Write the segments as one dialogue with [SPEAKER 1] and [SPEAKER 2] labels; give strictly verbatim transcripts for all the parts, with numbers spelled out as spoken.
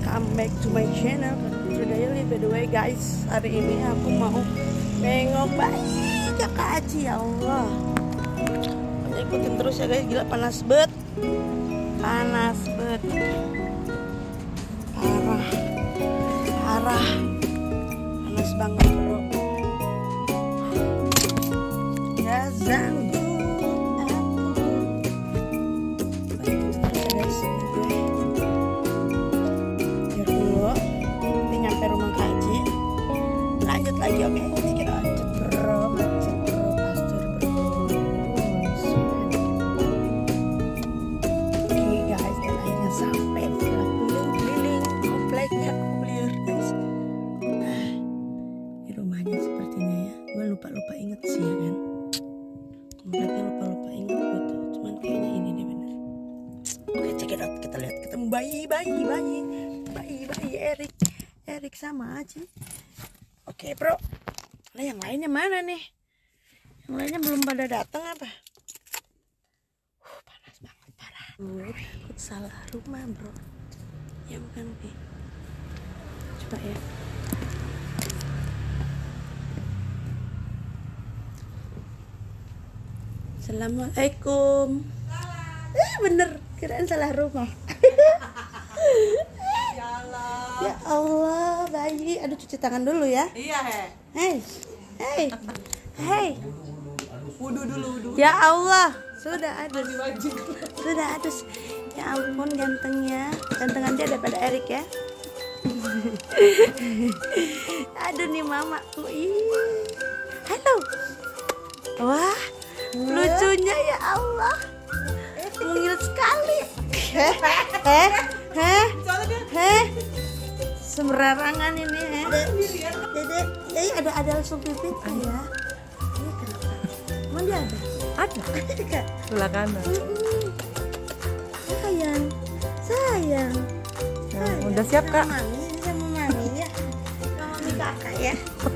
[SPEAKER 1] welcome back to my channel Putri Daily. By the way guys, hari ini aku mau nengok bayi kakak Aci. Ya Allah, ikutin terus ya guys, gila panas bet, panas bet, parah, parah, panas banget bro. Ya zang. Lagi oke, okay. Kita lanjut bro, lanjut bro, pastur bro. Oke okay, guys, dan akhirnya sampai setelah keliling-keliling kompleknya clear guys. Nah, di rumahnya sepertinya ya, gue lupa-lupa inget sih ya kan. Kompleknya lupa-lupa inget gitu, cuman kayaknya ini deh bener. Oke, okay, check it out, kita lihat ketemu bayi, bayi, bayi, bayi, bayi Erik, Erik sama Aci. Oke bro, nah yang lainnya mana nih? Yang lainnya belum pada datang apa? Uh, panas banget parah. Gue takut salah rumah bro. Ya bukan nih. Coba ya. Assalamualaikum. Eh bener, kirain salah rumah. Ya Allah, bayi. Aduh, cuci tangan dulu ya.
[SPEAKER 2] Iya, he.
[SPEAKER 1] Hei, hei, hei.
[SPEAKER 2] Wudu dulu, wudu.
[SPEAKER 1] Ya Allah, sudah adus. Sudah adus. Ya ampun, gantengnya. Gantengan dia daripada Erik ya. Aduh nih mamaku. Ih. Halo. Wah, lucunya ya Allah. Mungil sekali. Heh, heh, heh, heh. Semerarangan ini ya. Dede, ya ada ada langsung pipit ya. Ini kenapa? Emang dia ada? Ada. Ada.
[SPEAKER 2] Sebelah kanan.
[SPEAKER 1] Sayang, sayang.
[SPEAKER 2] Nah, udah siap kak?
[SPEAKER 1] Mami, ini sama mami ya. Sama mami kakak ya.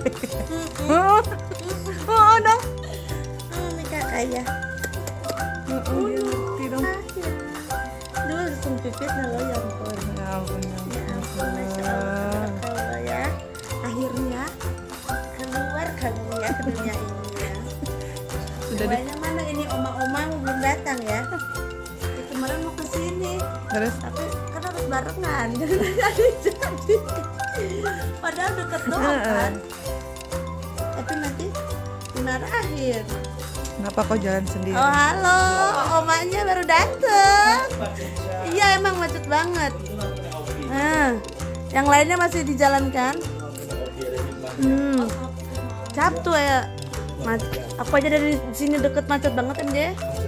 [SPEAKER 2] Oh dong.
[SPEAKER 1] Sama mami kakak ya.
[SPEAKER 2] Oh, dong.
[SPEAKER 1] Dulu langsung pipit nalo ya ampun.
[SPEAKER 2] Ya ampun.
[SPEAKER 1] Ya ampun, masya Allah, Allah ya. Akhirnya keluar kamu ya ke dunia ini ya.
[SPEAKER 2] Sudah di...
[SPEAKER 1] Banyak mana ini oma-oma belum datang ya. Ya, kemarin mau ke sini.
[SPEAKER 2] Terus?
[SPEAKER 1] Tapi kan harus barengan. Jadi jadi. Padahal deket doang kan. Tapi nanti dimarahin.
[SPEAKER 2] Kenapa kau jalan sendiri?
[SPEAKER 1] Oh halo, omanya baru datang. Iya emang macet banget. Nah, yang lainnya masih dijalankan. Hmm, Sabtu ya. Mac aku aja dari sini deket macet banget M J.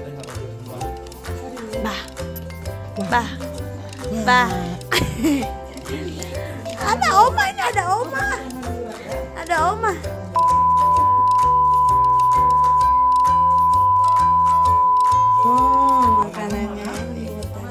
[SPEAKER 1] Bah, bah, bah. Ada oma ini, ada oma, ada oma. Hmm, makanannya ini.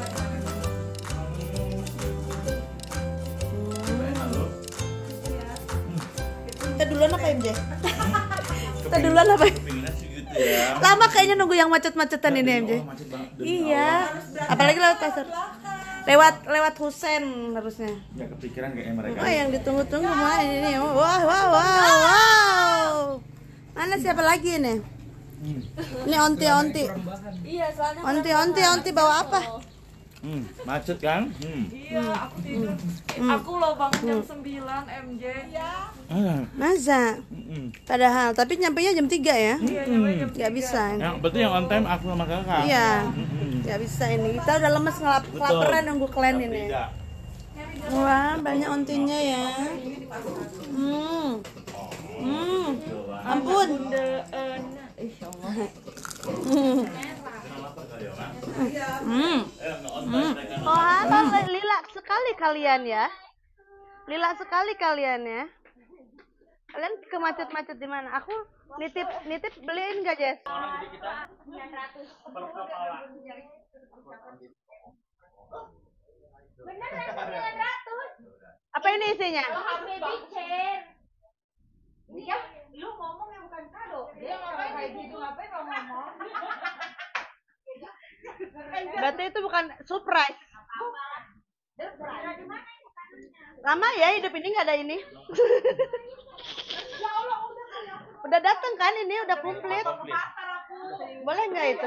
[SPEAKER 1] Kita duluan apa M J? Kita duluan apa? Lama kayaknya nunggu yang macet-macetan ini M J. Iya. Apalagi lewat pasar. Lewat lewat Husen harusnya.
[SPEAKER 3] Ya kepikiran kayaknya mereka.
[SPEAKER 1] Oh yang ditunggu-tunggu mah ini. Wah wah wah wow. Mana siapa lagi ini? Ini onti-onti.
[SPEAKER 4] Iya, soalnya
[SPEAKER 1] Onti-onti onti bawa apa?
[SPEAKER 3] Hmm, macet kan? Hmm.
[SPEAKER 4] iya, aku tidur. Aku loh bangun jam sembilan M J. Iya.
[SPEAKER 3] Ah.
[SPEAKER 1] Masa?
[SPEAKER 3] Hmm.
[SPEAKER 1] Padahal tapi nyampenya jam tiga ya?
[SPEAKER 4] Iya, nyampe jam
[SPEAKER 1] Gak bisa.
[SPEAKER 3] Yang berarti yang on time aku sama kakak.
[SPEAKER 1] Iya.
[SPEAKER 3] Hmm.
[SPEAKER 1] Gak bisa ini. Kita udah lemes ngelap kelaparan nunggu kalian ini.
[SPEAKER 3] Beda.
[SPEAKER 1] Wah, banyak ontinya ya. Hmm. Hmm. Ampun. Hmm. Hmm. Hmm. Oh, halo, lila sekali kalian ya. Lila sekali kalian ya. Kalian ke macet-macet di mana? Aku nitip nitip beliin enggak, Jess?
[SPEAKER 5] Beneran sembilan ratus.
[SPEAKER 1] Apa ini isinya?
[SPEAKER 5] H P Big Chair. Dia lu ngomong yang bukan kado. Dia ngapain kayak gitu? Ngapain lo ngomong?
[SPEAKER 1] Berarti itu bukan surprise.
[SPEAKER 5] Surprise. Di mana ini?
[SPEAKER 1] Lama ya hidup ini nggak ada ini. Udah datang kan ini udah komplit. Boleh nggak itu?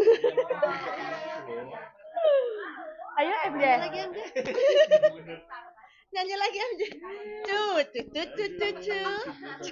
[SPEAKER 1] Ayo M J. Lagi M J. Nyanyi lagi M J. Cut cut cut cut cut.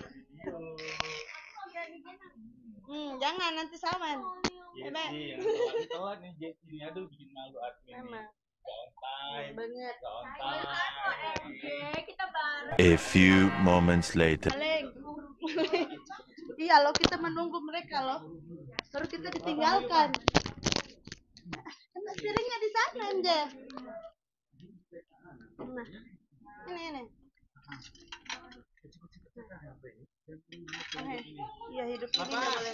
[SPEAKER 1] Hmm, jangan nanti saman. Emang.
[SPEAKER 3] Telat nih Jesse ini, aduh bikin malu admin.
[SPEAKER 1] Emang.
[SPEAKER 3] On time.
[SPEAKER 1] Banget.
[SPEAKER 3] On time.
[SPEAKER 5] Kita bareng.
[SPEAKER 6] A few moments later.
[SPEAKER 1] Aleng. Iya loh, kita menunggu mereka loh. Baru kita ditinggalkan. Kena piringnya di sana aja. Nah, ini ini. Oke, iya hidup ini nggak boleh.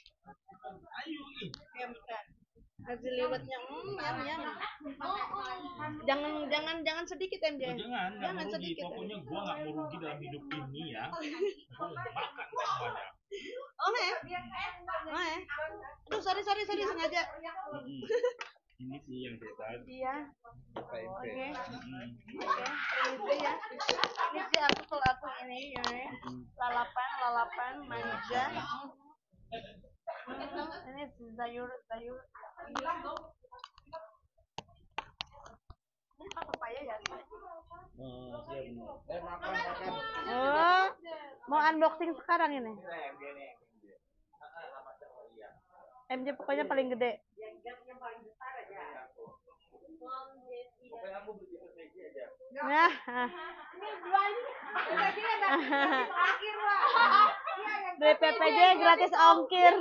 [SPEAKER 1] Kasih liwetnya, hmm, yam yam. Jangan jangan jangan sedikit M J.
[SPEAKER 3] Jangan,
[SPEAKER 1] jangan
[SPEAKER 3] rugi.
[SPEAKER 1] sedikit.
[SPEAKER 3] Pokoknya gua nggak mau rugi dalam hidup ini ya. Gua mau makan semuanya.
[SPEAKER 1] Oke. Oke. Aduh, sorry sorry sorry sengaja.
[SPEAKER 3] Ini sih yang setan.
[SPEAKER 1] Iya.
[SPEAKER 3] Oke.
[SPEAKER 1] Oke. Oke. Ini ya. Ini sih aku kalau aku ini ya. Lalapan, lalapan, manja. Ini sayur, sayur. Ini apa papaya ya? Oh, mau unboxing sekarang ini. M J pokoknya paling gede. Nah, D P P J gratis ongkir.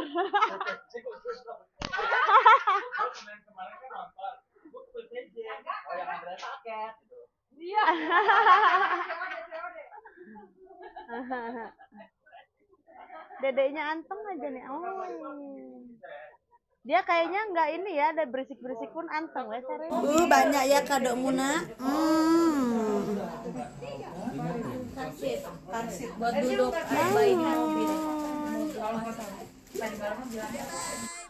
[SPEAKER 1] Dedeknya anteng aja nih. Oh. Dia kayaknya nggak ini ya, ada berisik-berisik pun anteng ya, Sare. Uh, banyak ya kado Muna. Hmm. Karsit buat duduk bayi di mobil.